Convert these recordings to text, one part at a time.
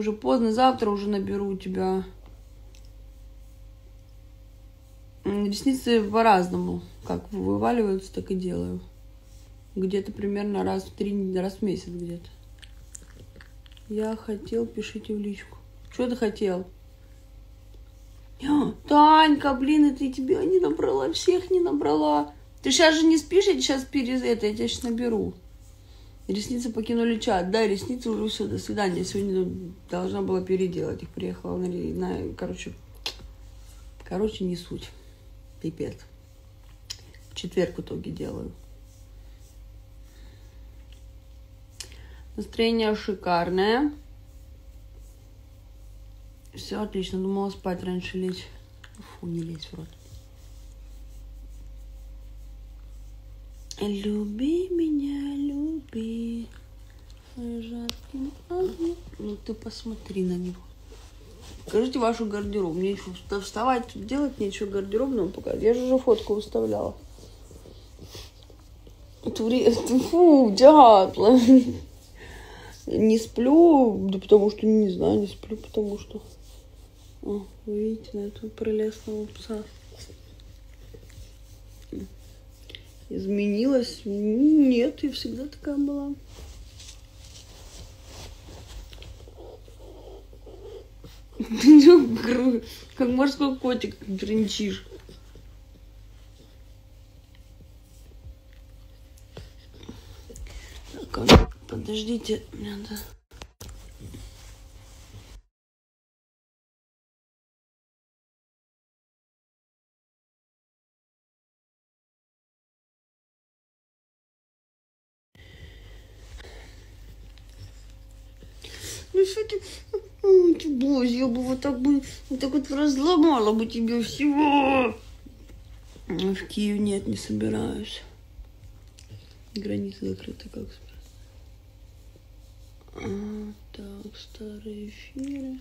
уже поздно, завтра уже наберу тебя. Ресницы по-разному. Как вываливаются, так и делаю. Где-то примерно раз в 3, раз в месяц где-то. Я хотел, пишите в личку. Что ты хотел? Танька, блин, это я тебя не набрала, всех не набрала. Ты сейчас же не спишь, я сейчас я тебя сейчас наберу. Ресницы покинули чат. Да, ресницы уже все, до свидания. Сегодня должна была переделать их. Приехала короче, не суть. Пипец. В четверг в итоге делаю. Настроение шикарное. Все отлично. Думала спать раньше лечь. Фу, не лезь в рот. Люби меня, люби. Ну ты посмотри на него. Покажите вашу гардероб. Мне еще вставать, тут делать нечего гардеробного показать. Я же уже фотку выставляла. Фу, дятла. Не сплю, да потому что, не знаю, не сплю, потому что... О, вы видите на этого прелестного пса? Изменилась? Нет, я всегда такая была. Как морской котик тринчишь. Подождите, надо... Ну что ты... Боже, я бы вот так вот разломала бы тебе всего. В Киев нет, не собираюсь. Граница закрыта, как так, старые эфиры.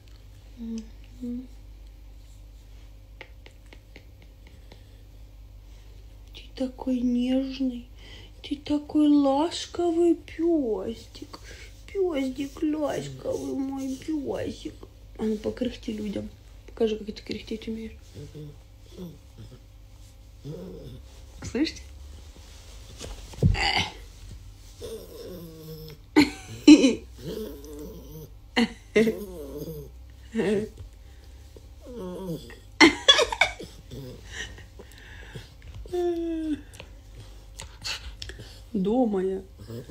Ты такой нежный, ты такой ласковый пёстик. Пёстик ласковый, мой пёсик. А ну покряхти людям. Покажи, как ты кряхтеть умеешь. Слышите? Дома я.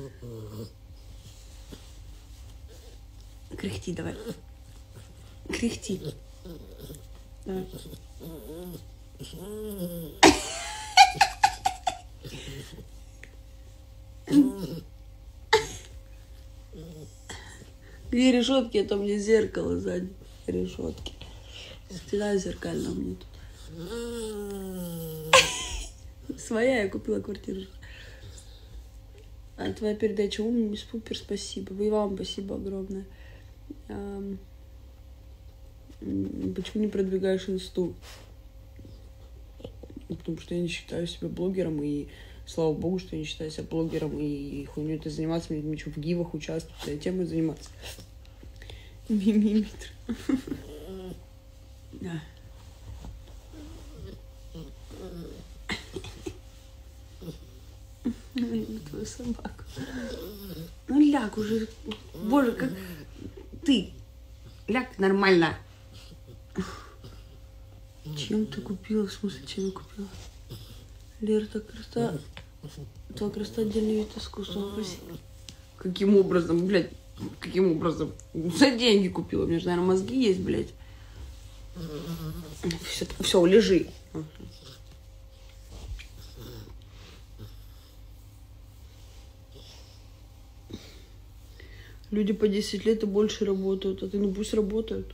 Кряхти давай. Кряхти. Давай. Где решетки? Это у меня зеркало сзади. Решетки. Всегда зеркально у меня тут. Своя, я купила квартиру. А твоя передача умный, супер, спасибо. И вам спасибо огромное. Почему не продвигаешь инсту? Потому что я не считаю себя блогером, и слава богу, что я не считаю себя блогером, и хуйню это заниматься, мне ничего в гивах участвовать, а темой заниматься. Мимиметр. Да. Твою собаку. Ну ляг уже. Боже, как ты. Ляг нормально. Чем ты купила? В смысле, чем я купила? Лера, так красота. Твоя красота отдельный вид искусства. Спасибо. Каким образом, блядь? Каким образом? За деньги купила. У меня же, наверное, мозги есть, блядь. Все, лежи. Люди по 10 лет и больше работают, а ты, ну пусть работают.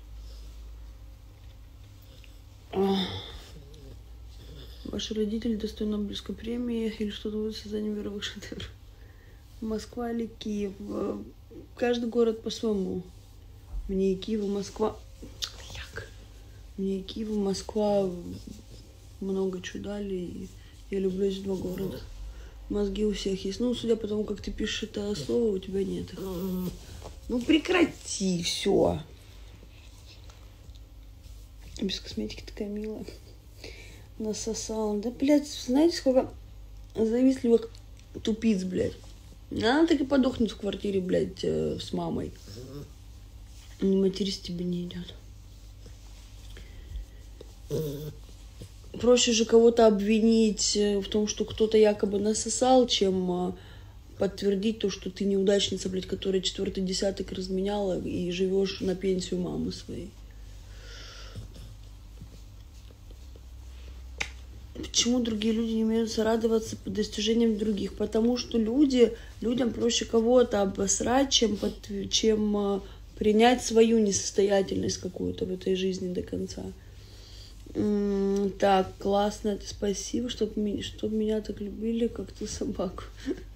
Ваши родители достойны Нобелевской премии или что-то будет созданием мировых шедевров? Москва или Киев? Каждый город по-своему. Мне и Киев, и Москва... Мне и Киев, и Москва много чего дали. И я люблю эти два города. Мозги у всех есть. Ну, судя по тому, как ты пишешь это слово, у тебя нет их. Ну прекрати, все. Без косметики такая милая. Насосала. Да, блядь, знаете, сколько завистливых тупиц, блядь. Она так и подохнет в квартире, блядь, с мамой. Матерись тебе не идет. Проще же кого-то обвинить в том, что кто-то якобы насосал, чем подтвердить то, что ты неудачница, блядь, которая 4-й десяток разменяла и живешь на пенсию мамы своей. Почему другие люди не умеют радоваться по достижениям других? Потому что людям проще кого-то обосрать, чем принять свою несостоятельность какую-то в этой жизни до конца. Так, классно, это спасибо, чтоб меня так любили, как ты собаку.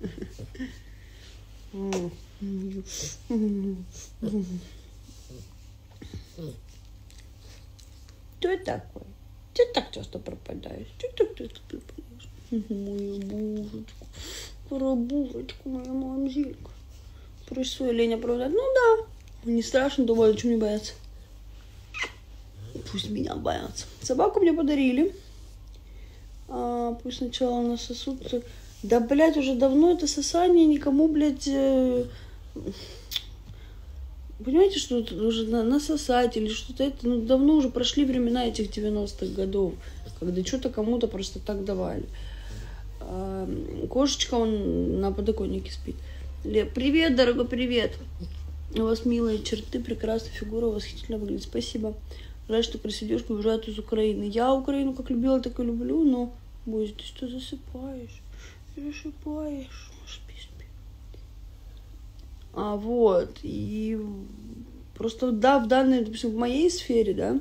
Кто такой? Ты так часто пропадаешь. Ты так часто пропадаешь. Мою бужечку. Парабурочку, моя мамзелька. Проще свою лень оправдать. Ну да. Не страшно, думаю, о чем мне бояться. Пусть меня боятся. Собаку мне подарили. Пусть сначала насосутся. Да, блядь, уже давно это сосание никому, блядь... Понимаете, что уже насосать или что-то это, ну, давно уже прошли времена этих 90-х годов, когда что-то кому-то просто так давали. Кошечка, он на подоконнике спит. Привет, дорогой, привет. У вас милые черты, прекрасная фигура, восхитительно выглядит. Спасибо. Жаль, что красивая девушка уезжает из Украины. Я Украину как любила, так и люблю, но... Боже, ты что засыпаешь? Засыпаешь. Вот, и просто, да, в данной, допустим, в моей сфере, да,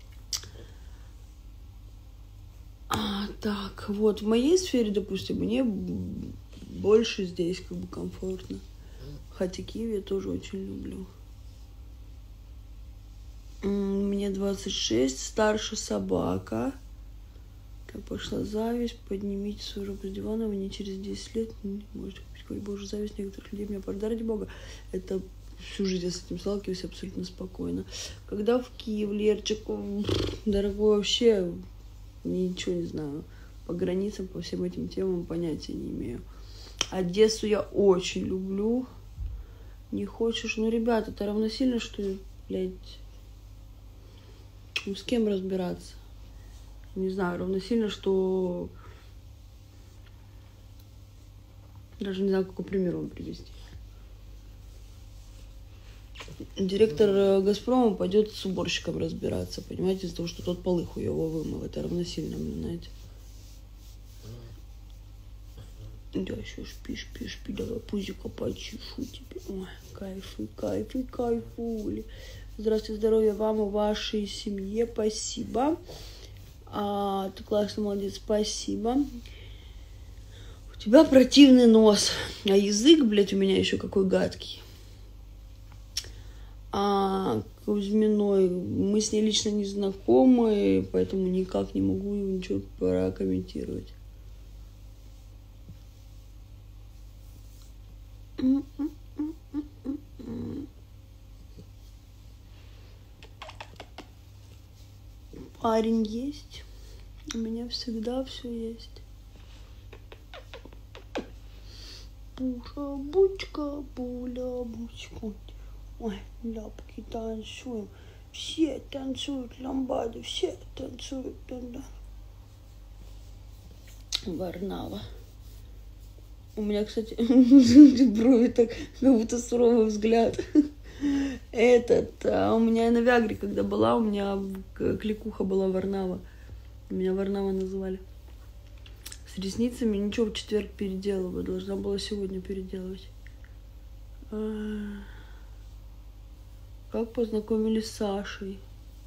так, вот, в моей сфере, допустим, мне больше здесь как бы комфортно, хотя Киев я тоже очень люблю. Мне 26, старше собака. Как пошла зависть, поднимите свою руку с дивана, вы не через 10 лет не можете купить. Ой, боже, зависть некоторых людей меня пожалуйста, ради бога. Это всю жизнь я с этим сталкиваюсь абсолютно спокойно. Когда в Киев, Лерчик, дорогой, вообще ничего не знаю. По границам, по всем этим темам понятия не имею. Одессу я очень люблю. Не хочешь? Ну, ребята, это равносильно, что, блядь, ну, с кем разбираться? Не знаю, равносильно, что... Даже не знаю, какой пример вам привести. Директор «Газпрома» пойдет с уборщиком разбираться, понимаете, из-за того, что тот полы хуёво вымыл. Это равносильно, знаете. Да, еще шпи, давай пузико почешу тебе. Ой, кайфули. Здравствуйте, здоровья вам и вашей семье, спасибо. Ты классный, молодец, спасибо. У тебя противный нос, а язык, блядь, у меня еще какой гадкий. Кузьминой, мы с ней лично не знакомы, поэтому никак не могу ничего прокомментировать. Парень есть. У меня всегда все есть. Буша-бучка, буля-бучка. Ой, ляпки танцуем. Все танцуют ламбаду, все танцуют. Да. Варнава. У меня, кстати, брови так, как будто суровый взгляд. У меня на Виагре, когда была, у меня кликуха была Варнава. Меня Варнава называли. С ресницами ничего, в четверг переделываю. Должна была сегодня переделывать. Как познакомились с Сашей?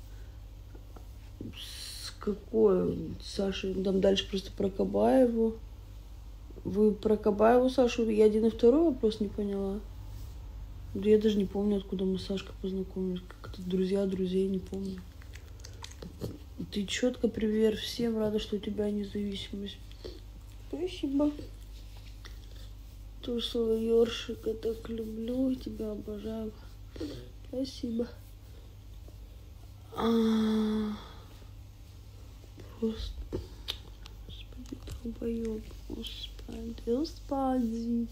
С какой? Сашей? Там дальше просто про Кабаеву. Вы про Кабаеву, Сашу? Я один и второй вопрос не поняла. Да я даже не помню, откуда мы с Сашкой познакомились. Как-то друзья друзей, не помню. Ты четко привет всем. Рада, что у тебя независимость. Спасибо. Ты что, ёршик, я так люблю, тебя обожаю. Спасибо. Просто... Господи, долбоёб. Господи, господи.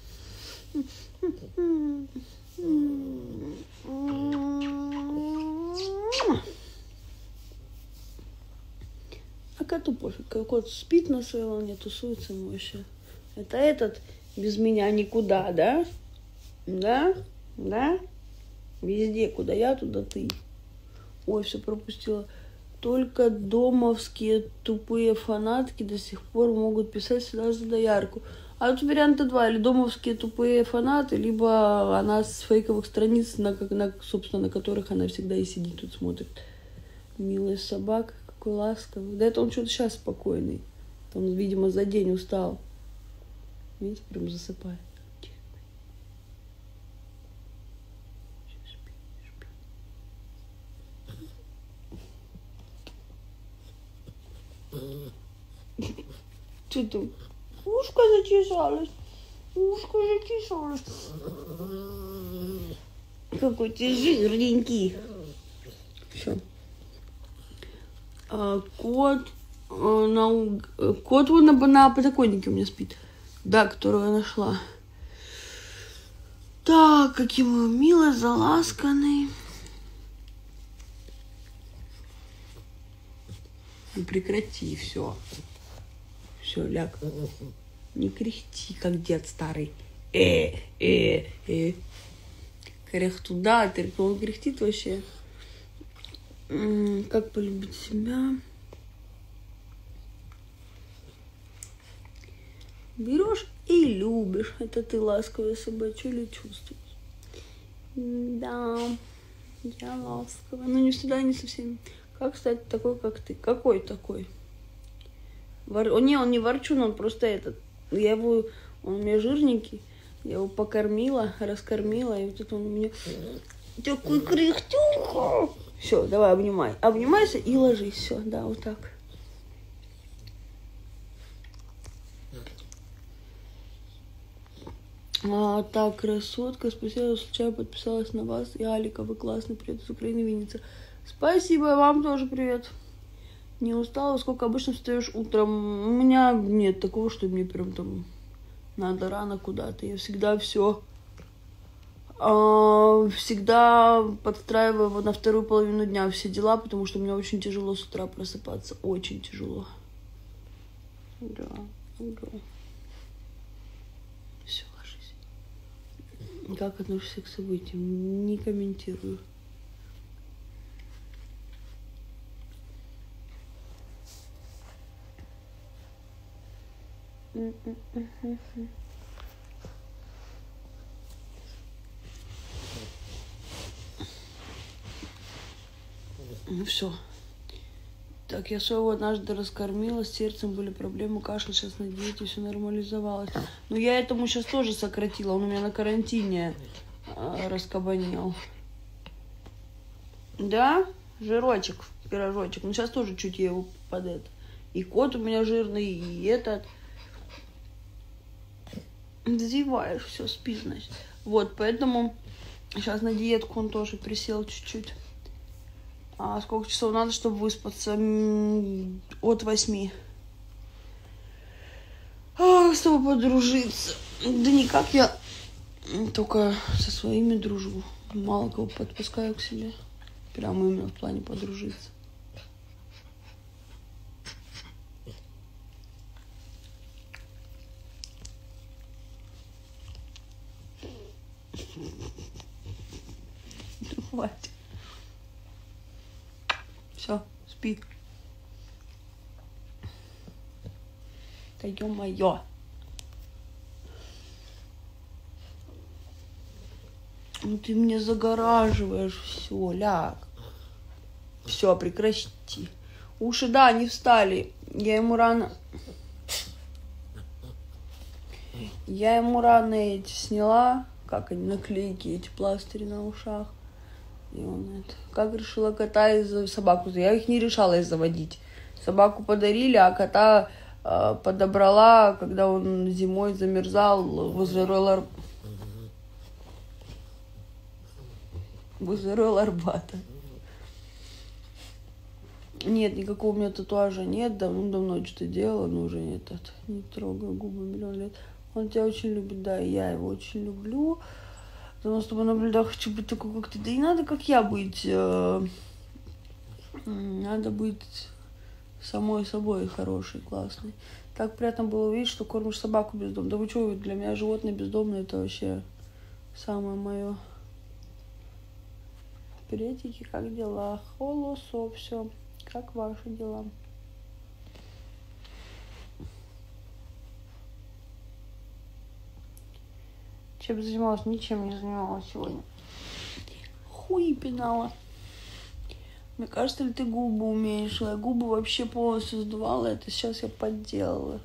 А коту пофиг. Кот спит на своей волне, тусуется ему вообще. Это этот без меня никуда, да? Да? Да? Везде, куда я, туда ты. Ой, все пропустила. Только домовские тупые фанатки до сих пор могут писать сюда за доярку. А тут варианта два. Или домовские тупые фанаты, либо она с фейковых страниц, собственно, на которых она всегда и сидит тут смотрит. Милая собака, какой ласковый. Да это он что-то сейчас спокойный. Он, видимо, за день устал. Видите, прям засыпает. Что там? Ушко зачесалось. Ушко зачесалось. Какой ты жирненький. Все. Кот вон на подоконнике у меня спит. Да, которую я нашла. Так, какой он милый, заласканный. Ну, прекрати, все. Все, ляг. Не кряхти, как дед старый. Кряхту, да, он кряхтит вообще. Как полюбить себя? Берешь и любишь. Это ты ласковая собачка или чувствуешь? Да, я ласковая. Но не всегда, не совсем. Как стать такой, как ты? Какой такой? Не, он не ворчун, он просто этот. Он у меня жирненький. Я его покормила, раскормила, и вот это он у меня такой кряхтюха. Все, давай обнимай. Обнимайся и ложись. Все, да, вот так. Так, красотка, спасибо, случайно подписалась на вас. И Алика, вы классный, привет из Украины, Винница. Спасибо, вам тоже привет. Не устала, сколько обычно встаешь утром? У меня нет такого, что мне прям там надо рано куда-то. Я всегда всегда подстраиваю на вторую половину дня все дела, потому что мне очень тяжело с утра просыпаться. Очень тяжело. Да. Все, ложись. Как относишься к событиям? Не комментирую. Ну все. Так, я своего однажды раскормила, с сердцем были проблемы, кашель, сейчас на диете, все нормализовалось. Но я этому сейчас тоже сократила, он у меня на карантине раскабанил. Да? Жирочек, пирожочек. Ну сейчас тоже чуть я его под это. И кот у меня жирный, и этот. Зеваешь, все, спи, значит. Вот, поэтому сейчас на диетку он тоже присел чуть-чуть. А сколько часов надо, чтобы выспаться? От 8. Чтобы подружиться. Да никак, я только со своими дружу. Мало кого подпускаю к себе. Прямо именно в плане подружиться. Хватит. Все, спи. Да ё-моё. Ну ты мне загораживаешь. Все, ляг. Все, прекрати. Уши, да, не встали. Я ему рано эти сняла. Как они, наклейки, эти пластыри на ушах. И он это... Как решила кота из собаку? Я их не решалась заводить. Собаку подарили, а кота подобрала, когда он зимой замерзал возле возле Ройла Арбата. Нет, никакого у меня татуажа нет, давно что-то делала, но уже нет, не трогаю губы миллион лет. Он тебя очень любит, да, и я его очень люблю. Давно с тобой наблюдаю, хочу быть такой, как ты. Да и надо, как я, быть. Надо быть самой собой хорошей, классной. Так приятно было увидеть, что кормишь собаку бездомную. Да вы что, для меня животное бездомное это вообще самое мое. Приветики, как дела? Холосо, все. Как ваши дела? Чем занималась? Ничем не занималась сегодня. Хуй пинала. Мне кажется, ли ты губы умеешь? Я губы вообще полностью сдувала. Это сейчас я подделала.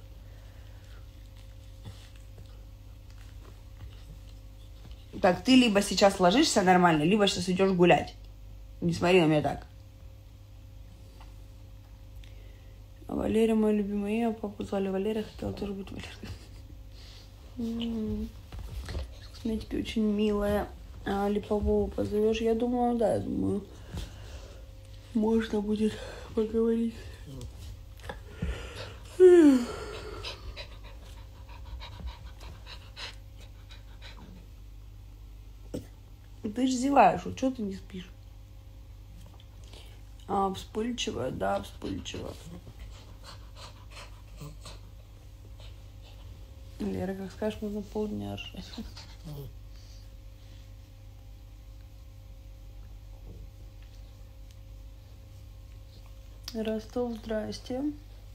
Так, ты либо сейчас ложишься нормально, либо сейчас идешь гулять. Не смотри на меня так. А Валерия мое любимое имя. Папу звали Валерия, хотела тоже быть Валерой. Косметики очень милая. А Липового позовешь? Я думаю, да, можно будет поговорить. Ты же зеваешь, вот что ты не спишь? Вспыльчивая, да, вспыльчивая. Лера, как скажешь, можно полдня ржать. Ростов, здрасте.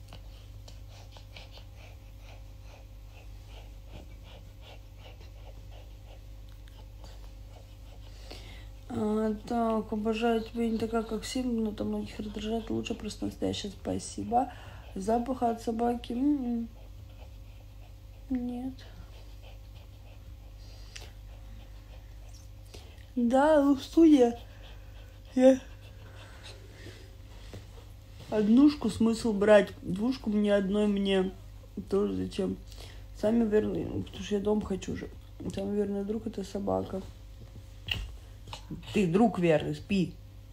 Так, обожаю тебя не такая, как все, но там многих раздражает. Лучше просто настоящее. Спасибо. Запах от собаки? Нет. Да, студия. Я однушку смысл брать. Двушку мне одной мне. Тоже зачем? Самый верный, потому что я дом хочу же. Самый верный друг это собака. Ты друг верный, спи.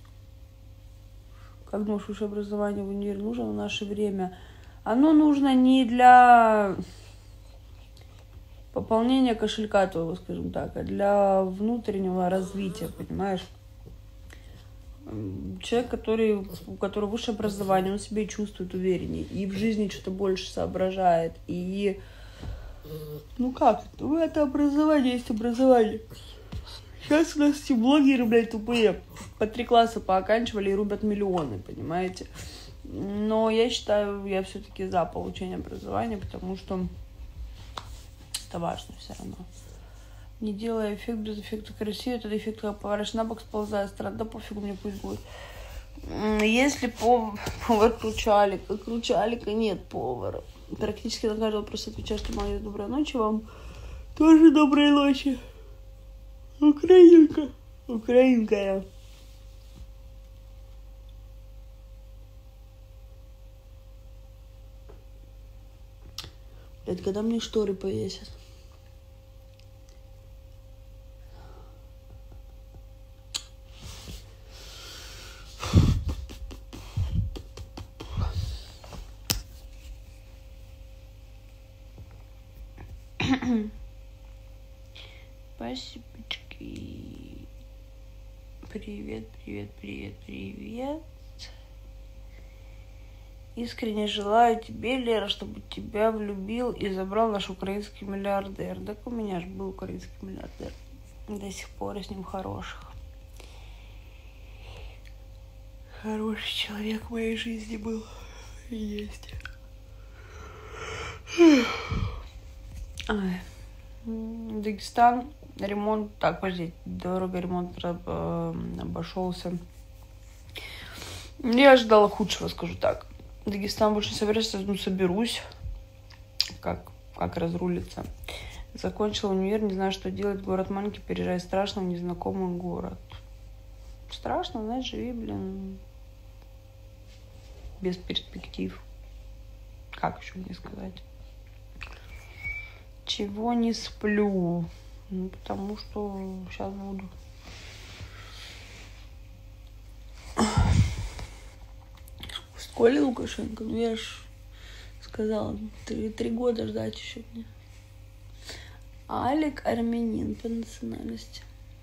Как думаешь, высшее образование в универе нужно в наше время? Оно нужно не для пополнения кошелька твоего, скажем так, а для внутреннего развития, понимаешь? Человек, у которого высшее образование, он себя чувствует увереннее, и в жизни что-то больше соображает, и... Ну как? Ну это образование есть образование. Сейчас у нас все блогеры, блядь, тупые. По 3 класса пооканчивали и рубят миллионы, понимаете? Но я считаю, я все-таки за получение образования, потому что это важно все равно. Не делая эффект без эффекта красивый, этот эффект как поворачиваешь на бок, сползая страна, да пофигу, мне пусть будет. Если повар кручалика нет повара. Практически на каждый вопрос отвечаю, что моя доброй ночи вам. Тоже доброй ночи. Украинка я. Блядь, когда мне шторы повесят? Спасибочки. Привет. Искренне желаю тебе, Лера, чтобы тебя влюбил и забрал наш украинский миллиардер. Так у меня же был украинский миллиардер. До сих пор с ним хороших. Хороший человек в моей жизни был и есть. Дагестан. Ремонт. Так, подожди. Дорого ремонт обошелся. Я ожидала худшего, скажу так. Дагестан больше не собираюсь, соберусь. Как разрулиться. Закончила универ, не знаю, что делать. Город маленький, переезжать страшно в незнакомый город. Страшно, знаешь, живи, блин. Без перспектив. Как еще мне сказать? Чего не сплю? Ну, потому что сейчас буду Коля Лукашенко, ну я ж сказала, 3 года ждать еще мне. Алик армянин по национальности.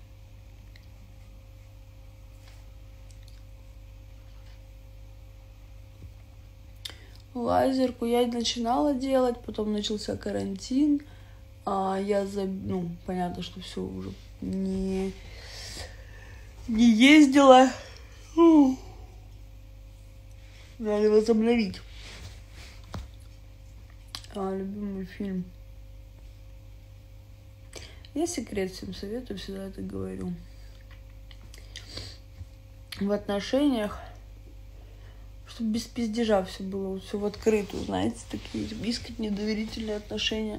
Лазерку я начинала делать, потом начался карантин. Ну, понятно, что все уже не ездила. Надо возобновить. Любимый фильм. Я секрет всем советую, всегда это говорю. В отношениях, чтобы без пиздежа все было, все в открытую, знаете, такие искренние доверительные отношения.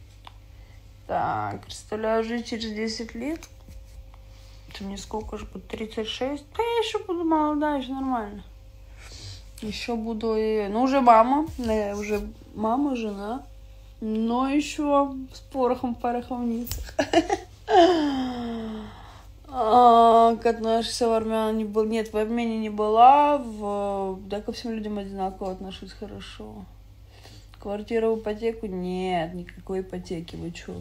Так, представляю, жить через 10 лет. Это мне сколько же будет? 36? Да я еще буду молодая, еще нормально. Еще буду, ну, уже мама, жена, но еще с порохом в пороховницах. Как отношусь в Армении не был. Нет, в Армении не была. Да, ко всем людям одинаково отношусь хорошо. Квартиру в ипотеку? Нет, никакой ипотеки. Вы чё?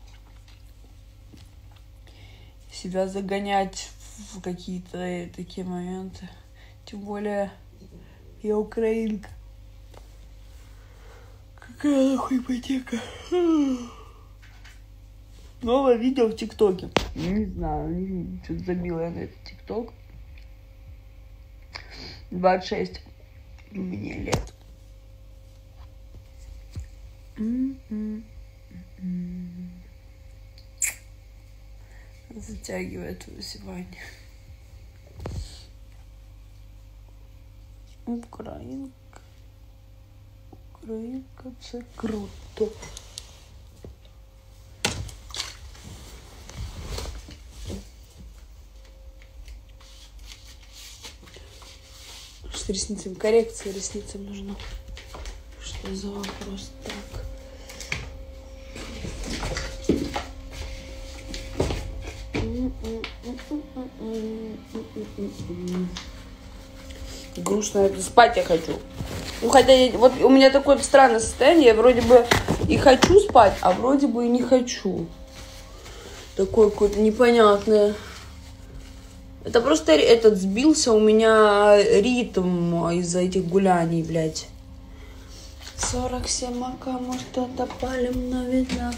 Себя загонять в какие-то такие моменты. Тем более я украинка. Какая нахуй ипотека? Новое видео в ТикТоке. Не знаю, что-то забила я на этот ТикТок. 26 мне лет. Затягивает высыпание. Украинка, це круто. Что ресницам? Коррекция ресницам нужна. Что за вопрос? Так. Грустно, спать я хочу. Ну, хотя вот у меня такое странное состояние, я вроде бы и хочу спать, а вроде бы и не хочу. Такое какое-то непонятное. Это просто этот сбился у меня ритм из-за этих гуляний, блядь. 47 может что-то палим, но видно.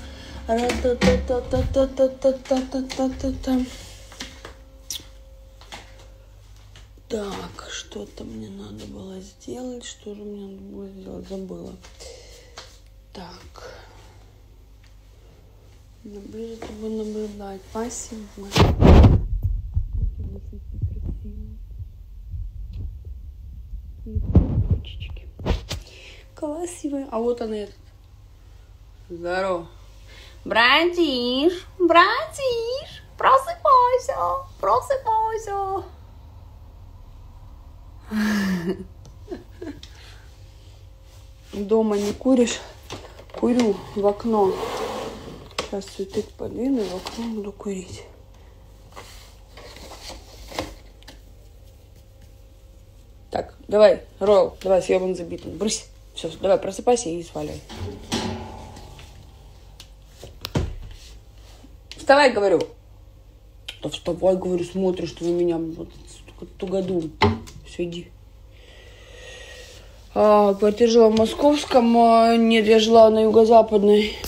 Так, что-то мне надо было сделать. Что же мне надо было сделать? Забыла. Так. Ближе тобой наблюдать. Спасибо. Красивые. А вот она этот. Здорово. Братиш, просыпайся, просыпайся. Дома не куришь? Курю в окно. Сейчас цветы подвину и в окно буду курить. Так, давай, Ролл, давай съебан забитым. Брысь. Все, давай, просыпайся и сваляй. Вставай, говорю. Да вставай, говорю, смотришь, что на меня вот тугодум. Все, иди. Квартира жила в Московском. Нет, я жила на Юго-Западной.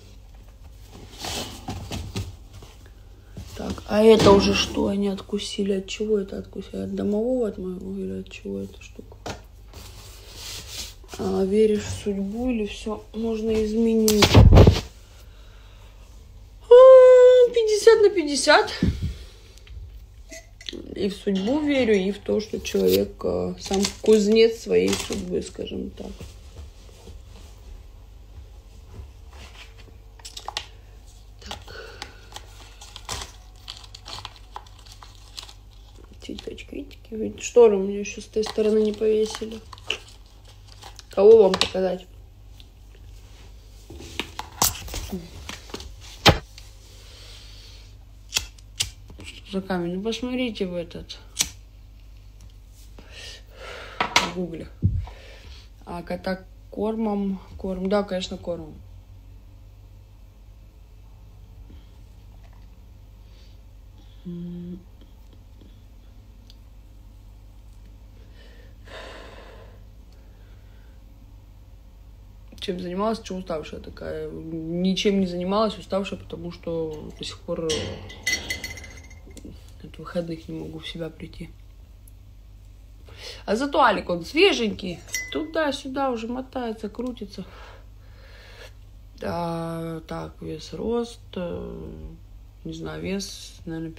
Так, а это уже что? Они откусили? От чего это откусили? От домового, от моего? Или от чего эта штука? Веришь в судьбу или все можно изменить? 50 на 50. И в судьбу верю, и в то, что человек сам кузнец своей судьбы, скажем так. Так. Цветочки, видите? Шторы у меня еще с той стороны не повесили. Кого вам показать? Что за камень? Ну, посмотрите в этот. В гугле. А кота кормом. Корм. Да, конечно, кормом. Чем занималась, что уставшая такая. Ничем не занималась, уставшая, потому что до сих пор от выходных не могу в себя прийти. А зато Алик, он свеженький. Туда-сюда уже мотается, крутится. Да, так, вес, рост. Не знаю, вес, наверное,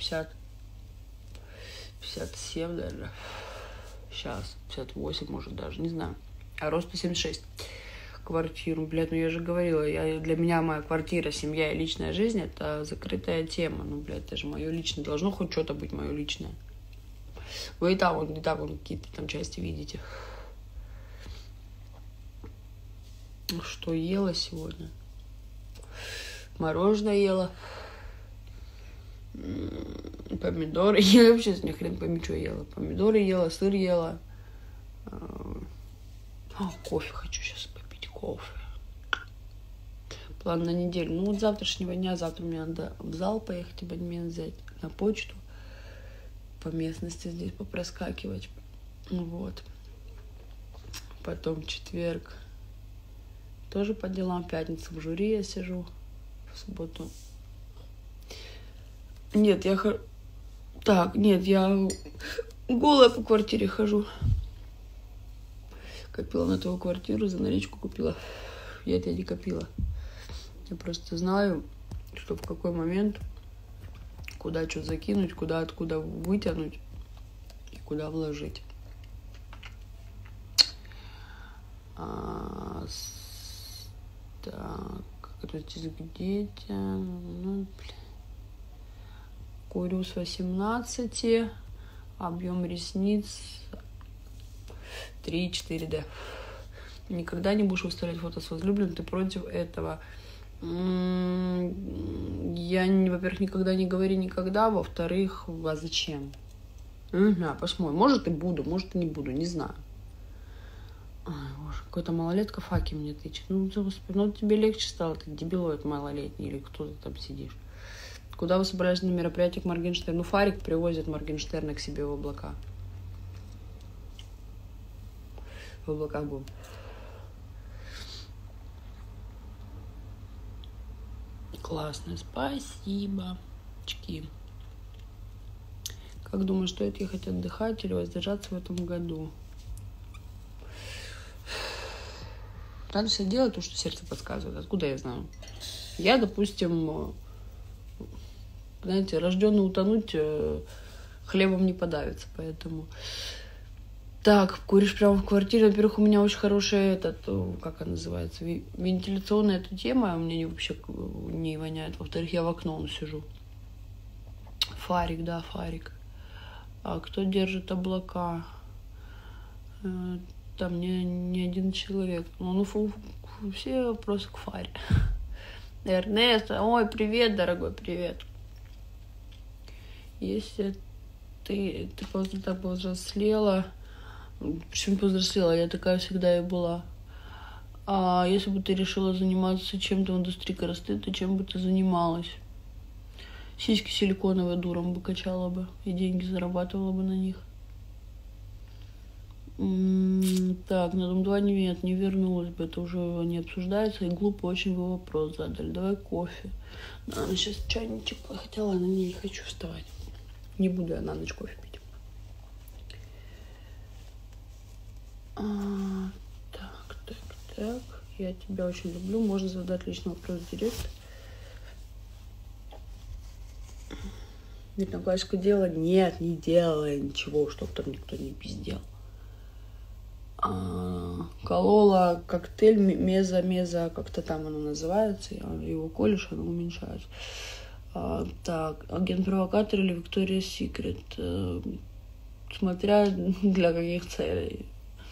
57, наверное. Сейчас, 58, может, даже, не знаю. А рост 176. Квартиру, блядь, ну я же говорила, для меня моя квартира, семья и личная жизнь — это закрытая тема. Ну, блядь, это же мое личное. Должно хоть что-то быть мое личное. Вы и так какие-то там части видите. Что ела сегодня? Мороженое ела. Помидоры ела. Вообще, ни хрен пойми, что ела. Помидоры ела, сыр ела. Кофе хочу сейчас попить. Кофе. План на неделю. Ну, вот завтрашнего дня. Завтра мне надо в зал поехать, абонемент взять, на почту. По местности здесь попроскакивать. Вот. Потом четверг. Тоже по делам. Пятницу в жюри я сижу. В субботу. Нет, я голая по квартире хожу. Копила на твою квартиру, за наличку купила. Я тебя не копила. Я просто знаю, что в какой момент, куда что закинуть, откуда вытянуть и куда вложить. Так, крутись где-то. Ну, курю с 18, объем ресниц 3-4D. Никогда не будешь выставлять фото с возлюбленным, ты против этого. Я, во-первых, никогда не говори никогда, во-вторых, а зачем? Посмотрим. Может и буду, может и не буду, не знаю. Ой, боже, какой-то малолетка факи мне тычет. Ну, господи, ну тебе легче стало, ты дебилоид малолетний, или кто ты там сидишь. Куда вы собрались на мероприятие к Моргенштерну? Ну, Фарик привозит Моргенштерна к себе в облака. В облаках будем. Классно, спасибо. Очки. Как думаешь, стоит ехать отдыхать или воздержаться в этом году? Надо все делать то, что сердце подсказывает. Откуда я знаю? Я, допустим, знаете, рожденный утонуть, хлебом не подавится, поэтому... Так, куришь прямо в квартире. Во-первых, у меня очень хорошая, как она называется, вентиляционная эта тема, у меня вообще не воняет. Во-вторых, я в окно сижу. Фарик, да, Фарик. А кто держит облака? Там не один человек. Ну, все вопросы к Фаре. Эрнест, ой, привет, дорогой, привет. Если ты так повзрослела... Почему повзрослела? Я такая всегда и была. А если бы ты решила заниматься чем-то в индустрии красоты, то чем бы ты занималась? Сиськи силиконовые дуром бы качала бы и деньги зарабатывала бы на них. Так, на Дом 2 нет, не вернулась бы, это уже не обсуждается, и глупо очень вы вопрос задали. Давай кофе. Сейчас чайничек, хотя ладно, не хочу вставать. Не буду я на ночь кофе пить. Так, я тебя очень люблю. Можно задать личный вопрос в директ. Одноклассика делала? Нет, не делала ничего, чтоб там никто не пиздел. Колола коктейль меза, как-то там оно называется. Его колешь, оно уменьшается. Так, агент-провокатор или Виктория Секрет? Смотря для каких целей.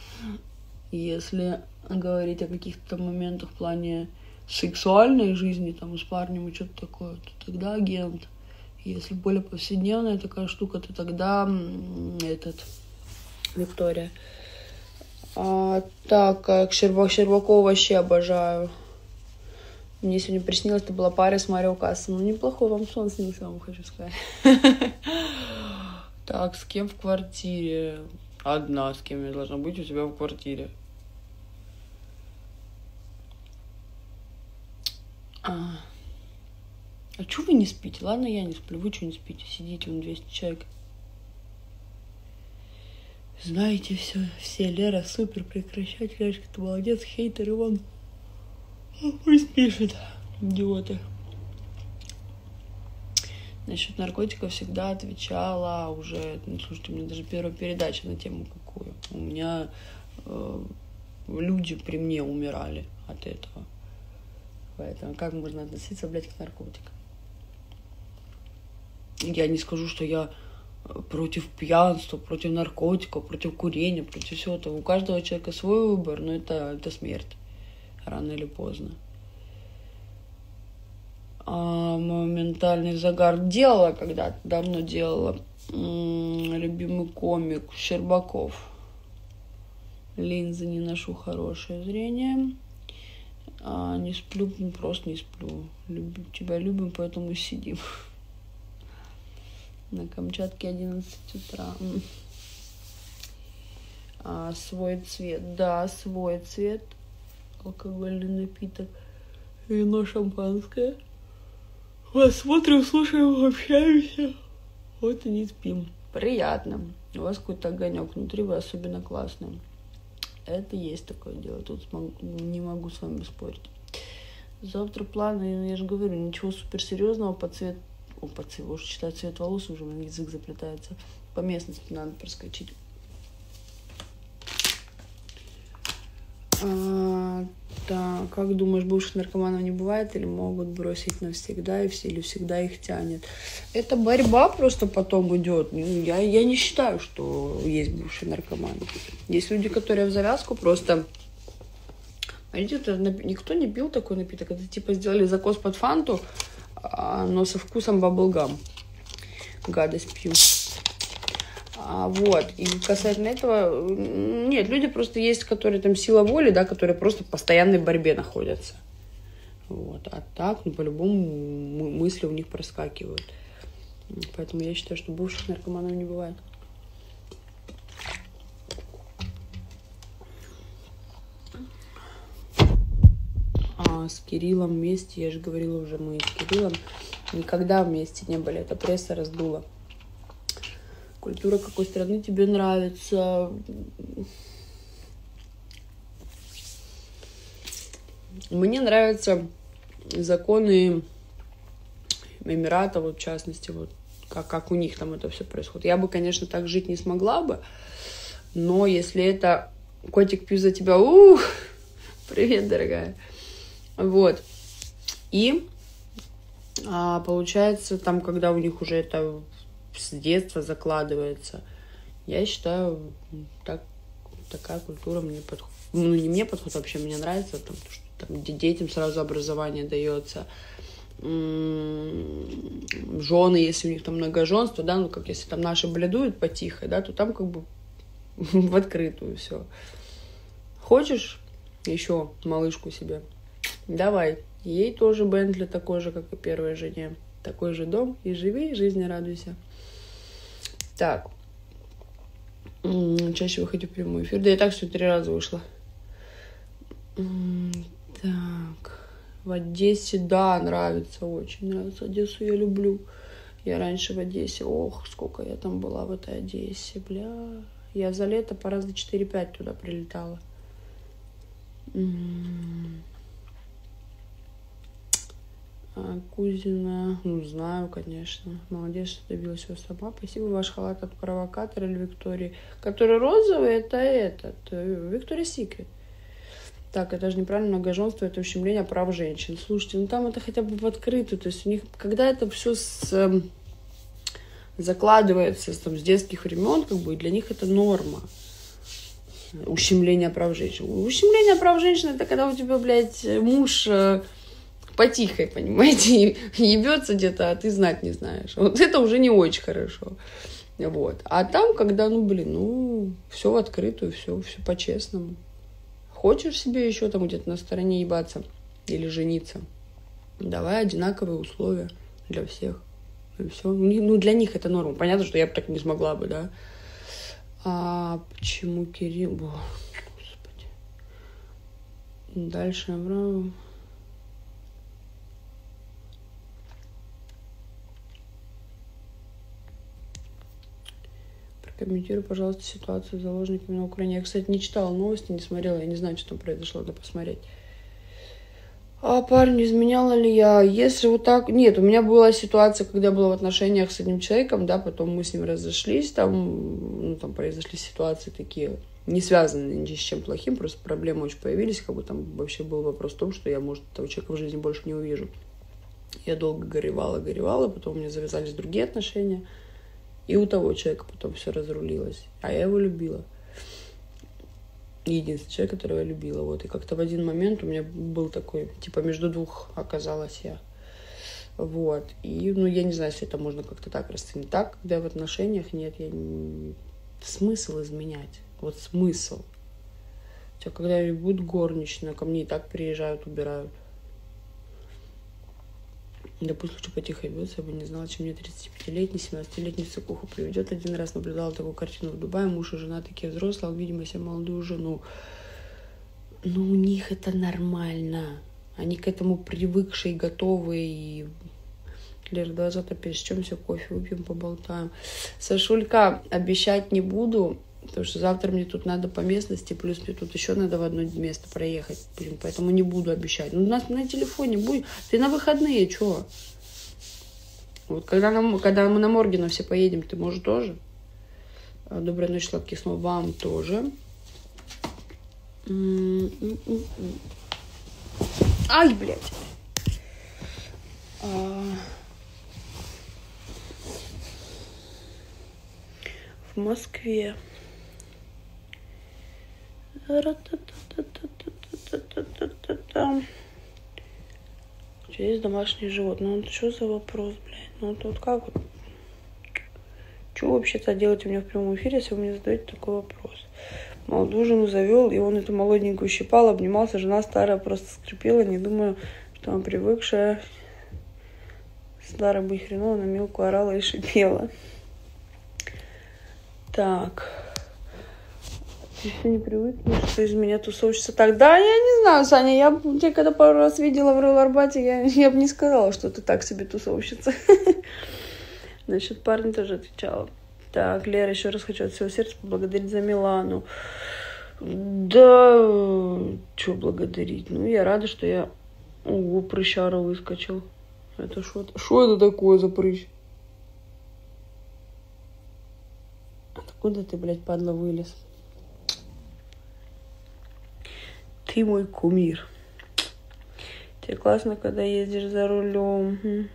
Если говорить о каких-то моментах в плане сексуальной жизни, там, с парнем и что-то такое, то тогда агент. Если более повседневная такая штука, то тогда Виктория. Так, Щербакова вообще обожаю. Мне сегодня приснилось, это была пара с Марио Кассом. Ну, неплохой вам сон снился, вам хочу сказать. Так, с кем в квартире? Одна, с кем я должна быть у тебя в квартире. А чё вы не спите? Ладно, я не сплю. Вы что не спите? Сидите, вон 200 человек. Знаете все, Лера, супер, прекращать, Лешка, ты молодец, хейтеры вон. Пусть пишет, идиоты. Насчет наркотиков всегда отвечала уже, слушайте, у меня даже первая передача на тему какую. У меня люди при мне умирали от этого. Поэтому как можно относиться, блядь, к наркотикам? Я не скажу, что я против пьянства, против наркотиков, против курения, против всего этого. У каждого человека свой выбор, но это смерть. Рано или поздно. Моментальный загар делала когда-то, давно делала. Любимый комик Щербаков. Линзы не ношу, хорошее зрение. Не сплю, просто не сплю. Тебя любим, поэтому сидим. На Камчатке 11 утра. Свой цвет. Да, свой цвет. Алкогольный напиток. Вино, шампанское. Вас смотрим, слушаем, общаемся. Вот и не спим. Приятно. У вас какой-то огонек внутри, вы особенно классные. Это есть такое дело. Тут не могу с вами спорить. Завтра планы, я же говорю, ничего суперсерьезного по цвету. Уж читать цвет волос, уже на язык заплетается. По местности надо проскочить. Так, как думаешь, бывших наркоманов не бывает или могут бросить навсегда или всегда их тянет? Это борьба просто потом идет. Я не считаю, что есть бывшие наркоманы. Есть люди, которые в завязку просто... Видите, никто не пил такой напиток. Это типа сделали закос под фанту, но со вкусом баблгам. Гадость пью. Вот. И касательно этого, нет, люди просто есть, которые там сила воли, да, которые просто в постоянной борьбе находятся. Вот. А так, по-любому мысли у них проскакивают. Поэтому я считаю, что бывших наркоманов не бывает. С Кириллом вместе, я же говорила уже, мы с Кириллом никогда вместе не были. Это пресса раздула. Культура какой страны тебе нравится? Мне нравятся законы Эмирата, вот в частности, вот как у них там это все происходит. Я бы, конечно, так жить не смогла бы, но если это котик пью за тебя, привет, дорогая. Вот. И получается, там, когда у них уже это с детства закладывается, я считаю, такая культура мне подходит. Ну, не мне подходит, вообще мне нравится, потому что там детям сразу образование дается. Жены, если у них там многоженство, да, ну, как если там наши бледуют потихо, да, то там как бы в открытую все. Хочешь еще малышку себе? Давай. Ей тоже Бентли такой же, как и первой жене. Такой же дом. И живи, и жизни радуйся. Так. Чаще выходи в прямой эфир. Да я так все 3 раза вышла. Так. В Одессе, да, нравится, очень нравится. Одессу я люблю. Я раньше в Одессе, ох, сколько я там была в этой Одессе, бля. Я за лето по раза 4-5 туда прилетала. Кузина, ну, знаю, конечно. Молодец, что добилась его сама. Спасибо. Ваш халат от провокатора или Виктории. Который розовый, это Виктория Секрет. Так, это же неправильно, многоженство, это ущемление прав женщин. Слушайте, ну там это хотя бы в открытую. То есть у них, когда это все закладывается там, с детских времен, как бы для них это норма. Ущемление прав женщин. Ущемление прав женщин, это когда у тебя, блядь, муж потихой, понимаете, ебется где-то, а ты знать не знаешь. Вот это уже не очень хорошо. Вот. А там, когда, все в открытую, все по-честному. Хочешь себе еще там где-то на стороне ебаться или жениться? Давай одинаковые условия для всех. И все. Ну, для них это норма. Понятно, что я бы так не смогла бы, да? А почему Кирилл? Господи. Дальше направо. Прокомментируй, пожалуйста, ситуацию с заложниками на Украине. Я, кстати, не читала новости, не смотрела. Я не знаю, что там произошло. Надо посмотреть. А парню изменяла ли я? Если вот так... Нет, у меня была ситуация, когда я была в отношениях с одним человеком, да, потом мы с ним разошлись, там произошли ситуации такие, не связанные ни с чем плохим, просто проблемы очень появились, как бы там вообще был вопрос в том, что я, может, этого человека в жизни больше не увижу. Я долго горевала, потом у меня завязались другие отношения, и у того человека потом все разрулилось, а я его любила. Единственный человек, которого я любила. Вот. И как-то в один момент у меня был такой, типа, между двух оказалась я. Вот. И, я не знаю, если это можно как-то так расценить. Так, когда я в отношениях, нет, смысл изменять. Вот смысл. Хотя, когда будет горничная, ко мне и так приезжают, убирают. Да пусть лучше потихо бьется, я бы не знала, чем мне 35-летний, 17-летний в цикуху приведет. Один раз наблюдала такую картину в Дубае. Муж и жена такие взрослые, а видимо, себе молодую жену. Но у них это нормально. Они к этому привыкшие, готовые. И... Лер, давай завтра пересечемся, кофе выпьем, поболтаем. Сашулька, обещать не буду, потому что завтра мне тут надо по местности, плюс мне тут еще надо в одно место проехать. Блин, поэтому не буду обещать. У нас на телефоне будет. Ты на выходные, что? Вот когда мы на Моргина все поедем, ты можешь тоже? Доброй ночи, сладких снов. Вам тоже. Ай, блядь. В Москве. У тебя есть домашние животные? Ну, что за вопрос, блядь? Ну, тут как вот? Что вообще-то делать у меня в прямом эфире, если вы мне задаете такой вопрос? Молодую жену завел, и он эту молоденькую щипал, обнимался, жена старая просто скрипела, не думаю, что она привыкшая. Старая бы хреново на мелкую орала и шипела. Так. Ты еще не привыкнешь, что из меня тусовщица. Так, да, я не знаю, Саня, я тебя когда пару раз видела в Рыл-Арбате, я бы не сказала, что ты так себе тусовщица. Насчет парня тоже отвечала. Так, Лера, еще раз хочу от всего сердца поблагодарить за Милану. Да, что благодарить? Ну, я рада, что я... Ого, прыщара выскочил. Это что? Что это такое за прыщ? Откуда ты, блядь, падла, вылез? Ты мой кумир. Тебе классно, когда ездишь за рулем.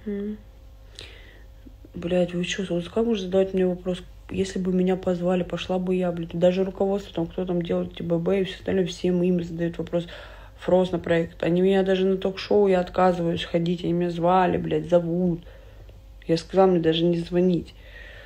Блядь, вы что, вот как можно задавать мне вопрос? Если бы меня позвали, пошла бы я, блядь. Даже руководство, там, кто там делает ТББ и все остальное, всем им задают вопрос. Фроз на проект. Они меня даже на ток-шоу, я отказываюсь ходить. Они меня звали, блядь, зовут. Я сказала мне даже не звонить.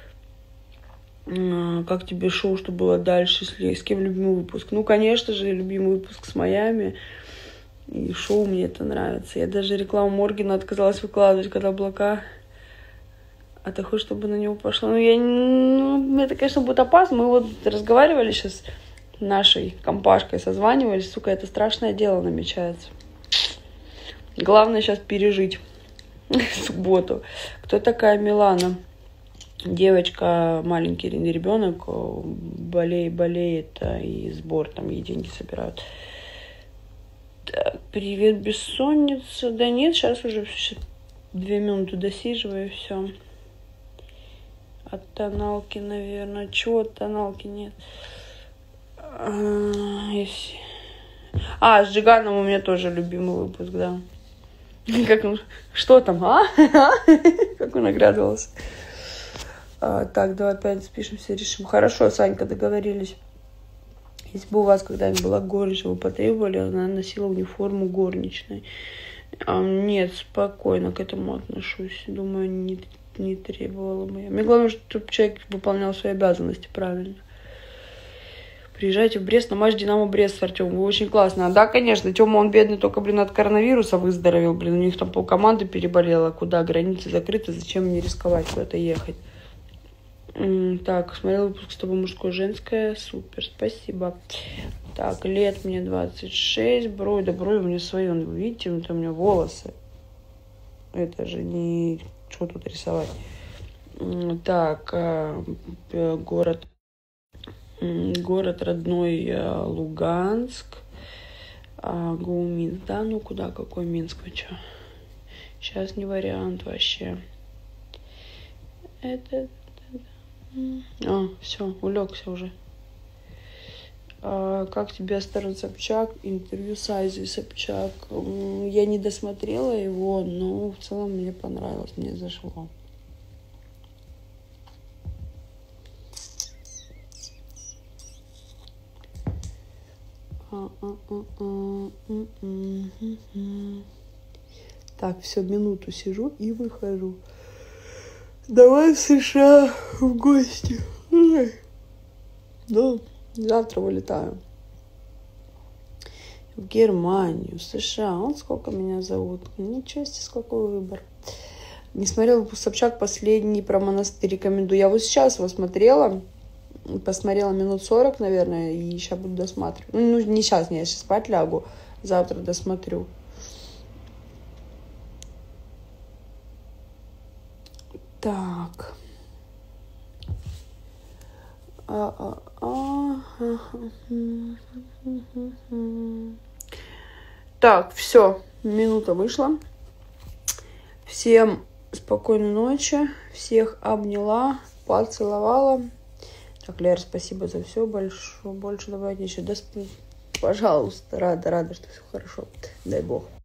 Как тебе шоу, что было дальше? С кем любимый выпуск? Ну, конечно же, любимый выпуск с Майами. И шоу мне это нравится. Я даже рекламу Моргина отказалась выкладывать, когда облака. А ты хочешь, чтобы на него пошло? Это, конечно, будет опасно. Мы вот разговаривали сейчас нашей компашкой, созванивались. Сука, это страшное дело намечается. Главное сейчас пережить субботу. Кто такая Милана? Девочка, маленький ребенок, болеет, и сбор, там ей деньги собирают. Так, привет, бессонница. Да нет, сейчас уже 2 минуты досиживаю, и все. От тоналки, наверное. Чего от тоналки нет? С Джиганом у меня тоже любимый выпуск, да. Как он, что там, Как он оградовался. Так, давай опять спишемся, решим. Хорошо, Санька, договорились. Если бы у вас когда-нибудь была горничная, вы потребовали, она носила униформу горничной. Нет, спокойно к этому отношусь. Думаю, не требовала бы я. Мне главное, чтобы человек выполнял свои обязанности правильно. Приезжайте в Брест на матч Динамо Брест с Артемом. Очень классно. Да, конечно, Тёма, он бедный, только, блин, от коронавируса выздоровел. Блин, у них там полкоманды переболело. Куда? Границы закрыты. Зачем мне рисковать куда-то ехать? Так, смотрел выпуск с тобой мужское, женское. Супер, спасибо. Так, лет мне 26. Брови, да брови у меня свои. Вы видите, это у меня волосы. Это же не... Что тут рисовать? Так, город родной Луганск. Минск. Да, ну куда, какой Минск, вы чё? Сейчас не вариант вообще. Все, улегся уже. Как тебе Астарн Собчак? Интервью с Айзой Собчак. Я не досмотрела его, но в целом мне понравилось, мне зашло. Так, все, минуту сижу и выхожу. Давай в США в гости. Ну, завтра вылетаю. В Германию, в США. Вот сколько меня зовут. Ничего себе, сколько выбор. Не смотрела выпуск Собчак последний про монастырь. Рекомендую. Я вот сейчас его смотрела. Посмотрела минут 40, наверное, и сейчас буду досматривать. Ну, не сейчас, я сейчас спать лягу. Завтра досмотрю. Так. Так, все. Минута вышла. Всем спокойной ночи. Всех обняла, поцеловала. Так, Лера, спасибо за все. Больше добавить нечего. Да, пожалуйста, рада, что все хорошо. Дай бог.